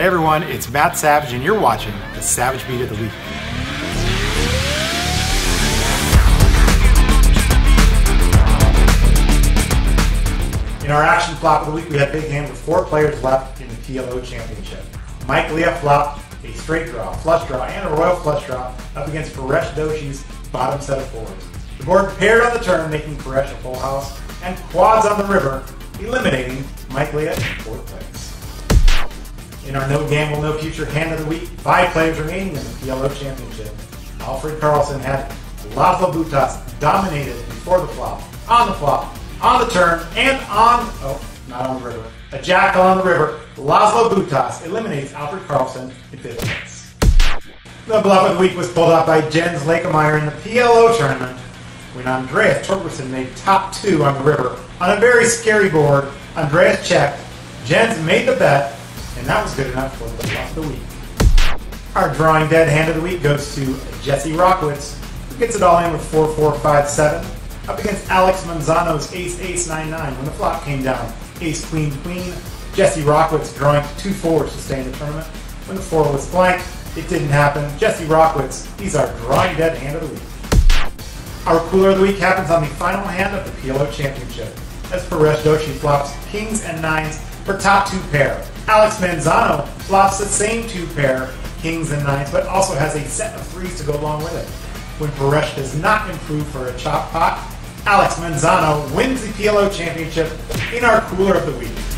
Hey everyone, it's Matt Savage and you're watching the Savage Beat of the Week. In our action flop of the week, we had big hand with 4 players left in the PLO Championship. Mike Leah flopped a straight draw, flush draw, and a royal flush draw up against Paresh Doshi's bottom set of 4s. The board paired on the turn, making Paresh a full house, and quads on the river, eliminating Mike Leah in 4th place. In our no gamble, no future hand of the week, 5 players remaining in the PLO Championship. Alfred Carlson had Laszlo Butas dominated before the flop, on the turn, and not on the river. A jackal on the river, Laszlo Butas eliminates Alfred Carlson in 5th place. The bluff of the week was pulled off by Jens Lakemeyer in the PLO tournament when Andreas Torgerson made top 2 on the river. On a very scary board, Andreas checked, Jens made the bet, and that was good enough for the bluff of the week. Our drawing dead hand of the week goes to Jesse Rockwitz, who gets it all in with 4-4-5-7, up against Alex Manzano's Ace-Ace-9-9 when the flop came down. Ace-Queen-Queen, Jesse Rockwitz drawing 2 4s to stay in the tournament. When the 4 was blanked, it didn't happen. Jesse Rockwitz, he's our drawing dead hand of the week. Our cooler of the week happens on the final hand of the PLO Championship, as Paresh Doshi flops kings and 9s for top 2 pair. Alex Manzano flops the same 2 pair, kings and 9s, but also has a set of 3s to go along with it. When Paresh does not improve for a chop pot, Alex Manzano wins the PLO Championship in our cooler of the week.